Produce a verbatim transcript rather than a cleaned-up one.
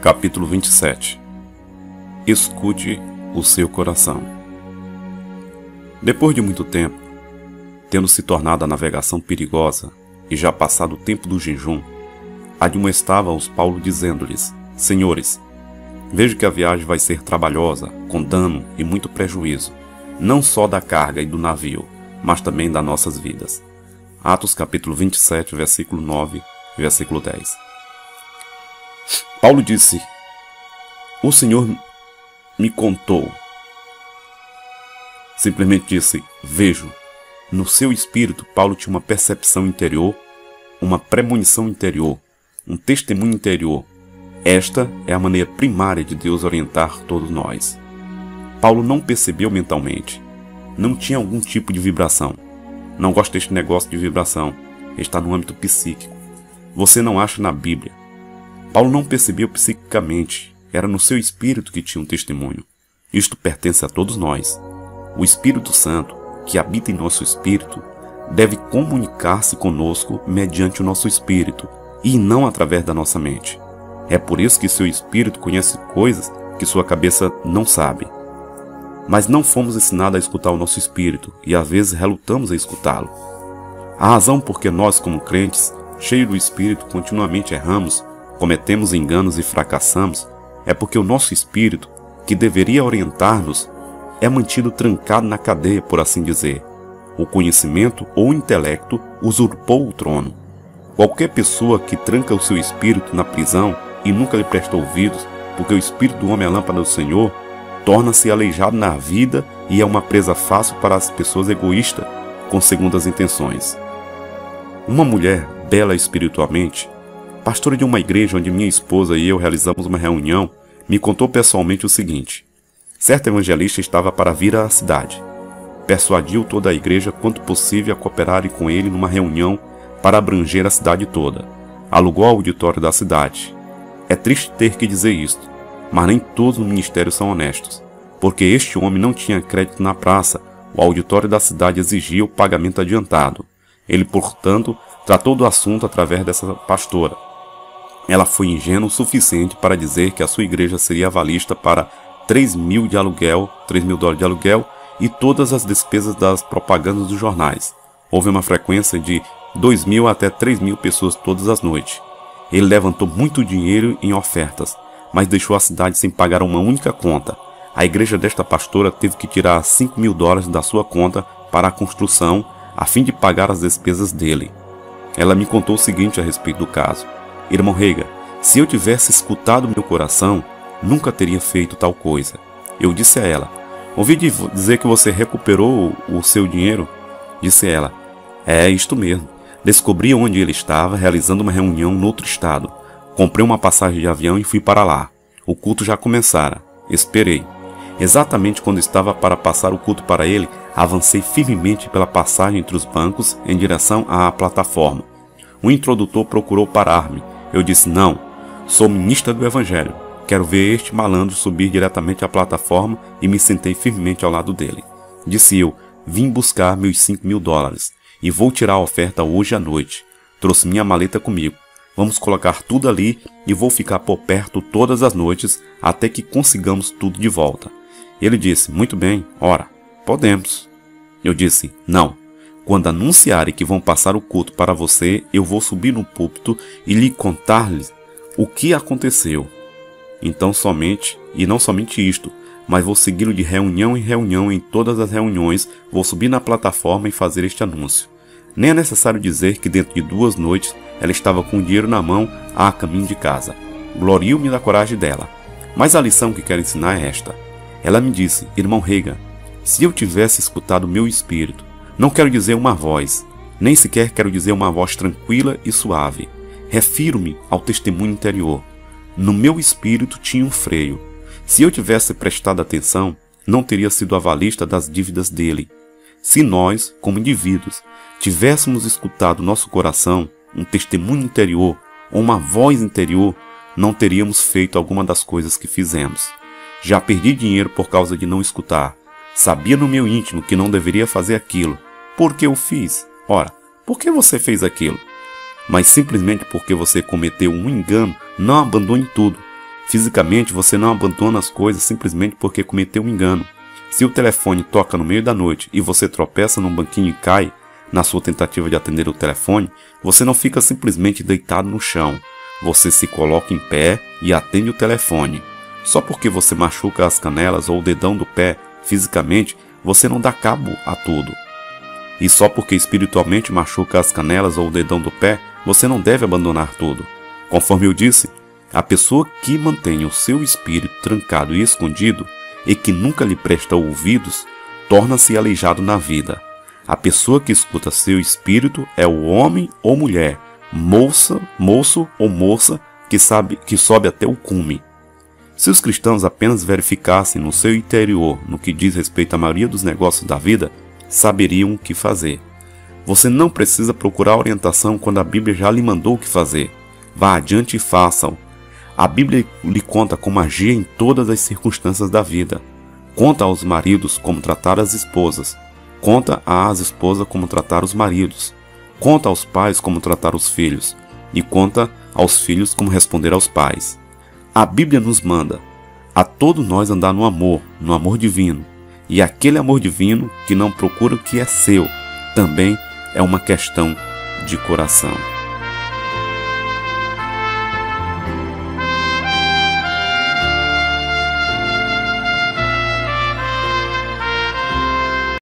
Capítulo vinte e sete. Escute o seu coração. Depois de muito tempo, tendo se tornado a navegação perigosa e já passado o tempo do jejum, admoestava-os Paulo dizendo-lhes: Senhores, vejo que a viagem vai ser trabalhosa, com dano e muito prejuízo, não só da carga e do navio, mas também das nossas vidas. Atos capítulo vinte e sete, versículo nove e versículo dez. Paulo disse: O Senhor me contou. Simplesmente disse: vejo. No seu espírito, Paulo tinha uma percepção interior, uma premonição interior, um testemunho interior. Esta é a maneira primária de Deus orientar todos nós. Paulo não percebeu mentalmente. Não tinha algum tipo de vibração. Não gosto deste negócio de vibração. Está no âmbito psíquico. Você não acha na Bíblia. Paulo não percebeu psiquicamente. Era no seu espírito que tinha um testemunho. Isto pertence a todos nós. O Espírito Santo, que habita em nosso espírito, deve comunicar-se conosco mediante o nosso espírito, e não através da nossa mente. É por isso que seu espírito conhece coisas que sua cabeça não sabe. Mas não fomos ensinados a escutar o nosso espírito, e às vezes relutamos a escutá-lo. A razão por que nós, como crentes, cheios do espírito, continuamente erramos, cometemos enganos e fracassamos, é porque o nosso espírito, que deveria orientar-nos, é mantido trancado na cadeia, por assim dizer. O conhecimento ou o intelecto usurpou o trono. Qualquer pessoa que tranca o seu espírito na prisão e nunca lhe presta ouvidos, porque o espírito do homem é a lâmpada do Senhor, torna-se aleijado na vida e é uma presa fácil para as pessoas egoístas com segundas intenções. Uma mulher bela espiritualmente, pastora de uma igreja onde minha esposa e eu realizamos uma reunião, me contou pessoalmente o seguinte: certo evangelista estava para vir à cidade. Persuadiu toda a igreja quanto possível a cooperarem com ele numa reunião para abranger a cidade toda. Alugou o auditório da cidade. É triste ter que dizer isto, mas nem todos os ministérios são honestos, porque este homem não tinha crédito na praça. O auditório da cidade exigia o pagamento adiantado. Ele, portanto, tratou do assunto através dessa pastora. Ela foi ingênua o suficiente para dizer que a sua igreja seria avalista para três mil de aluguel, três mil dólares de aluguel e todas as despesas das propagandas dos jornais. Houve uma frequência de dois mil até três mil pessoas todas as noites. Ele levantou muito dinheiro em ofertas, mas deixou a cidade sem pagar uma única conta. A igreja desta pastora teve que tirar cinco mil dólares da sua conta para a construção, a fim de pagar as despesas dele. Ela me contou o seguinte a respeito do caso: Irmão Reiga, se eu tivesse escutado meu coração, nunca teria feito tal coisa. Eu disse a ela: ouvi dizer que você recuperou o seu dinheiro? Disse ela: é isto mesmo. Descobri onde ele estava, realizando uma reunião no outro estado. Comprei uma passagem de avião e fui para lá. O culto já começara. Esperei. Exatamente quando estava para passar o culto para ele, avancei firmemente pela passagem entre os bancos em direção à plataforma. O introdutor procurou parar-me. Eu disse: não, sou ministra do Evangelho. Quero ver este malandro subir diretamente à plataforma, e me sentei firmemente ao lado dele. Disse eu: vim buscar meus cinco mil dólares e vou tirar a oferta hoje à noite. Trouxe minha maleta comigo. Vamos colocar tudo ali e vou ficar por perto todas as noites até que consigamos tudo de volta. Ele disse: muito bem, ora, podemos. Eu disse: não. Quando anunciarem que vão passar o culto para você, eu vou subir no púlpito e lhe contar-lhes o que aconteceu. Então somente, e não somente isto, mas vou segui-lo de reunião em reunião, em todas as reuniões, vou subir na plataforma e fazer este anúncio. Nem é necessário dizer que dentro de duas noites ela estava com o dinheiro na mão a caminho de casa. Glorio-me da coragem dela. Mas a lição que quero ensinar é esta. Ela me disse: Irmão Reiga, se eu tivesse escutado meu espírito, não quero dizer uma voz, nem sequer quero dizer uma voz tranquila e suave. Refiro-me ao testemunho interior. No meu espírito tinha um freio. Se eu tivesse prestado atenção, não teria sido avalista das dívidas dele. Se nós, como indivíduos, tivéssemos escutado nosso coração, um testemunho interior ou uma voz interior, não teríamos feito alguma das coisas que fizemos. Já perdi dinheiro por causa de não escutar. Sabia no meu íntimo que não deveria fazer aquilo. Por que eu fiz? Ora, por que você fez aquilo? Mas simplesmente porque você cometeu um engano, não abandone tudo. Fisicamente, você não abandona as coisas simplesmente porque cometeu um engano. Se o telefone toca no meio da noite e você tropeça num banquinho e cai, na sua tentativa de atender o telefone, você não fica simplesmente deitado no chão. Você se coloca em pé e atende o telefone. Só porque você machuca as canelas ou o dedão do pé fisicamente, você não dá cabo a tudo. E só porque espiritualmente machuca as canelas ou o dedão do pé, você não deve abandonar tudo. Conforme eu disse, a pessoa que mantém o seu espírito trancado e escondido e que nunca lhe presta ouvidos, torna-se aleijado na vida. A pessoa que escuta seu espírito é o homem ou mulher, moça, moço ou moça que, sabe, que sobe até o cume. Se os cristãos apenas verificassem no seu interior no que diz respeito à maioria dos negócios da vida, saberiam o que fazer. Você não precisa procurar orientação quando a Bíblia já lhe mandou o que fazer. Vá adiante e faça-o. A Bíblia lhe conta como agir em todas as circunstâncias da vida. Conta aos maridos como tratar as esposas. Conta às esposas como tratar os maridos. Conta aos pais como tratar os filhos. E conta aos filhos como responder aos pais. A Bíblia nos manda a todos nós andar no amor, no amor divino. E aquele amor divino que não procura o que é seu, também é uma questão de coração.